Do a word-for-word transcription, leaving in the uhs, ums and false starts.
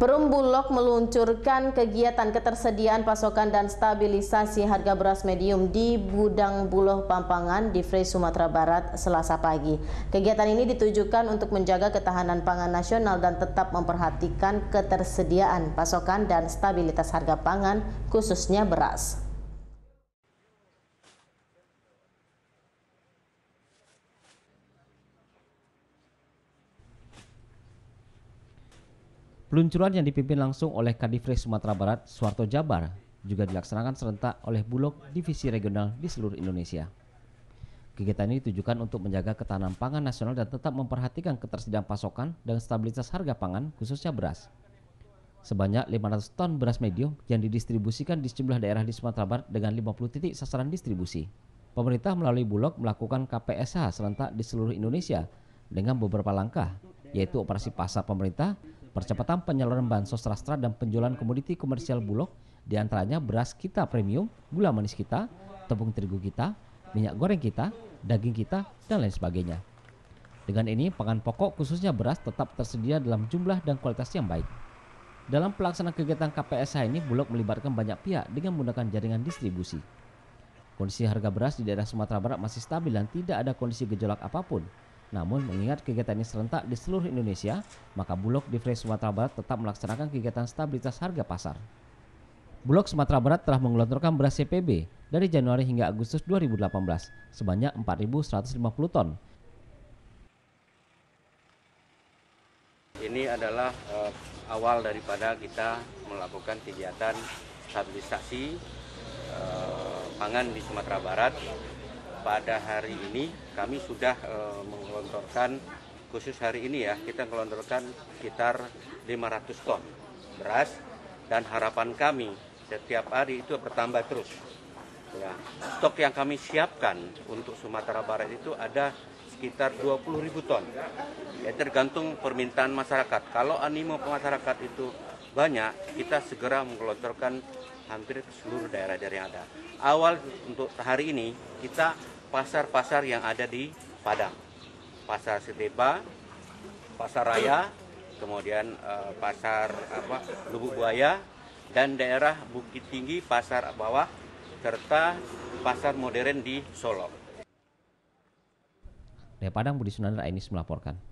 Perum Bulog meluncurkan kegiatan ketersediaan pasokan dan stabilisasi harga beras medium di Gudang Bulog Pampangan di Frei, Sumatera Barat, Selasa pagi. Kegiatan ini ditujukan untuk menjaga ketahanan pangan nasional dan tetap memperhatikan ketersediaan pasokan dan stabilitas harga pangan, khususnya beras. Peluncuran yang dipimpin langsung oleh Kadifres Sumatera Barat, Suharto Jabar, juga dilaksanakan serentak oleh Bulog divisi regional di seluruh Indonesia. Kegiatan ini ditujukan untuk menjaga ketahanan pangan nasional dan tetap memperhatikan ketersediaan pasokan dan stabilitas harga pangan, khususnya beras. Sebanyak lima ratus ton beras medium yang didistribusikan di sejumlah daerah di Sumatera Barat dengan lima puluh titik sasaran distribusi. Pemerintah melalui Bulog melakukan K P S H serentak di seluruh Indonesia dengan beberapa langkah, yaitu operasi pasar pemerintah, percepatan penyaluran bansos rastra dan penjualan komoditi komersial Bulog, diantaranya beras kita premium, gula manis kita, tepung terigu kita, minyak goreng kita, daging kita, dan lain sebagainya. Dengan ini, pangan pokok khususnya beras tetap tersedia dalam jumlah dan kualitas yang baik. Dalam pelaksanaan kegiatan K P S H ini, Bulog melibatkan banyak pihak dengan menggunakan jaringan distribusi. Kondisi harga beras di daerah Sumatera Barat masih stabil dan tidak ada kondisi gejolak apapun. Namun mengingat kegiatan ini serentak di seluruh Indonesia, maka Bulog di Frei Sumatera Barat tetap melaksanakan kegiatan stabilitas harga pasar. Bulog Sumatera Barat telah menggelontorkan beras C P B dari Januari hingga Agustus dua ribu delapan belas sebanyak empat ribu seratus lima puluh ton. Ini adalah uh, awal daripada kita melakukan kegiatan stabilisasi uh, pangan di Sumatera Barat. Pada hari ini kami sudah e, menggelontorkan, khusus hari ini ya, kita menggelontorkan sekitar lima ratus ton beras dan harapan kami setiap hari itu bertambah terus. Ya, stok yang kami siapkan untuk Sumatera Barat itu ada sekitar dua puluh ribu ton. Ya, tergantung permintaan masyarakat. Kalau animo masyarakat itu banyak, kita segera menggelontorkan hampir ke seluruh daerah-daerah yang ada. Awal untuk hari ini kita pasar-pasar yang ada di Padang, Pasar Seteba, Pasar Raya, kemudian eh, Pasar apa, Lubuk Buaya, dan daerah Bukit Tinggi, Pasar Bawah, serta Pasar Modern di Solo. Dari Padang, Budi Sunandar, Ainis melaporkan.